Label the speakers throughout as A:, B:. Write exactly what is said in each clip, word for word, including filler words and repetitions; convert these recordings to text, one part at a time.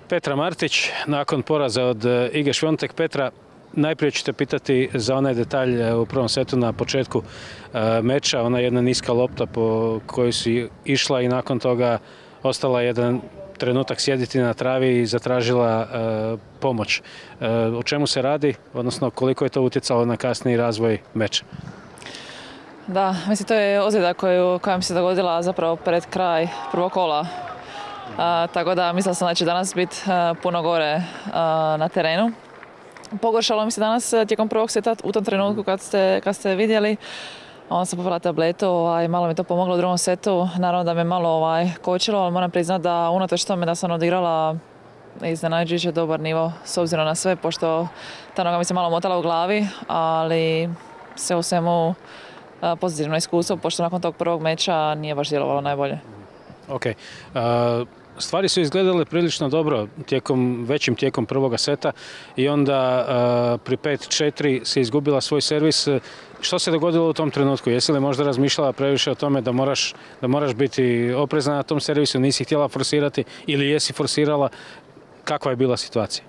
A: Petra Martić, nakon poraza od Ige Šviontek. Petra, najprije ću te pitati za onaj detalj u prvom setu na početku meča, ona jedna niska lopta po kojoj si išla i nakon toga ostala jedan trenutak sjediti na travi i zatražila pomoć. O čemu se radi, odnosno koliko je to utjecalo na kasniji razvoj meča?
B: Da, mislim, to je ozljeda koju, koja mi se dogodila zapravo pred kraj prvog kola. A, tako da mislila sam da će danas biti puno gore a, na terenu. Pogoršalo mi se danas tijekom prvog seta u tom trenutku kad ste, kad ste vidjeli. Onda sam popila tabletu, ovaj, malo mi to pomoglo u drugom setu. Naravno da me malo ovaj, kočilo, ali moram priznati da unatoč tome da sam odigrala iznenađujuće dobar nivo s obzirom na sve, pošto ta noga mi se malo motala u glavi, ali sve u svemu pozitivno iskustvo, pošto nakon tog prvog meča nije baš djelovalo najbolje.
A: Ok. Uh, stvari su izgledale prilično dobro tijekom, većim tijekom prvoga seta i onda uh, pri pet četiri si izgubila svoj servis. Što se dogodilo u tom trenutku? Jesi li možda razmišljala previše o tome da moraš, da moraš biti oprezna na tom servisu, nisi htjela forsirati ili jesi forsirala? Kakva je bila situacija?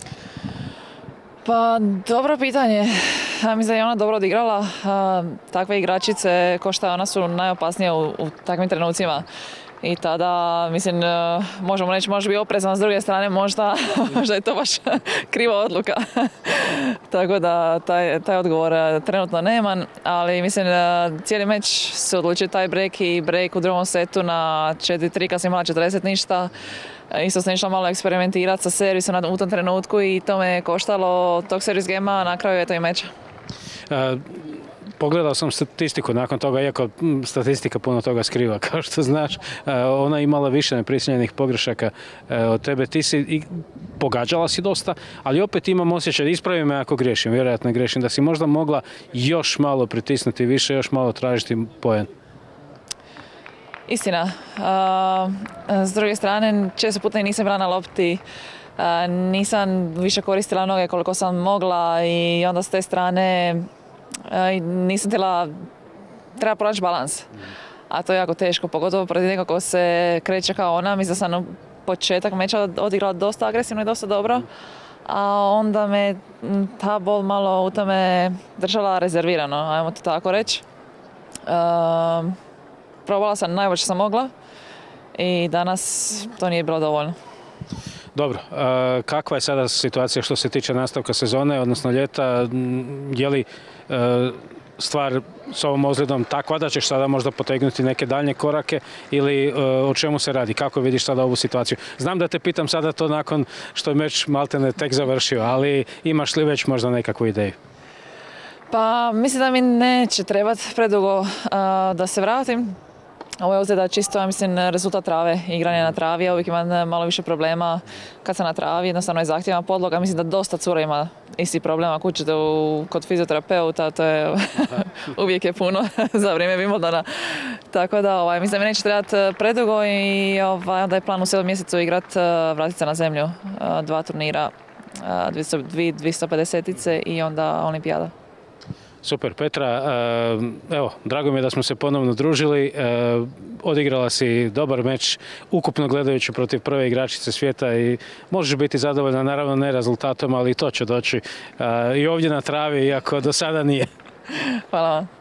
B: Pa, dobro pitanje. Mislim da je ona dobro odigrala. Takve igračice ko šta ona su najopasnije u, u takvim trenucima. I tada, mislim, možemo reći, može biti oprezan, s druge strane možda, možda je to baš kriva odluka. Tako da taj, taj odgovor trenutno nemam, ali mislim cijeli meč se odlučio taj break i break u drugom setu na četiri tri kad sam imala četrdeset ništa. Isto sam išla malo eksperimentirati sa servisom u tom trenutku i to me je koštalo tog servis gema, na kraju je to i meča.
A: Uh, Pogledao sam statistiku nakon toga, iako statistika puno toga skriva, kao što znaš. Ona je imala više neprisiljenih pogrešaka od tebe. Ti si i pogađala si dosta, ali opet imam osjećaj, ispravi me ako griješim, vjerojatno griješim, da si možda mogla još malo pritisnuti više, još malo tražiti poen.
B: Istina. S druge strane, često puta i nisam bila na lopti. Nisam više koristila noge koliko sam mogla i onda s te strane nisam htjela, treba pronaći balans. A to je jako teško, pogotovo protiv nekog ko se kreće kao ona. Mislim da sam u početak meča odigrala dosta agresivno i dosta dobro, a onda me ta bol malo u tome držala rezervirano, ajmo to tako reći. Uh, probala sam najbolje što sam mogla i danas to nije bilo dovoljno.
A: Dobro, a kakva je sada situacija što se tiče nastavka sezone, odnosno ljeta? Je li a, stvar s ovom ozljedom takva da ćeš sada možda potegnuti neke daljnje korake ili a, o čemu se radi? Kako vidiš sada ovu situaciju? Znam da te pitam sada to nakon što je meč maltene tek završio, ali imaš li već možda nekakvu ideju?
B: Pa mislim da mi neće trebati predugo a, da se vratim. Ovo je ozljeda čisto, ja mislim, rezultat trave, igranje na travi. Ja uvijek imam malo više problema kad sam na travi, jednostavno je zahtjevna podloga. Mislim da dosta cura ima isti problema. Kućete u, kod fizioterapeuta, to je uvijek je puno za vrijeme Wimbledona. Tako da, ovaj, mislim da mi neće trebati predugo i ovaj, onda je plan u sedmom mjesecu igrat, vratiti se na zemlju. Dva turnira, dvjesto pedesetice i onda olimpijada.
A: Super, Petra, evo, drago mi je da smo se ponovno družili, odigrala si dobar meč, ukupno gledajući protiv prve igračice svijeta i možeš biti zadovoljna, naravno ne rezultatom, ali i to će doći i ovdje na travi, iako do sada nije.
B: Hvala vam.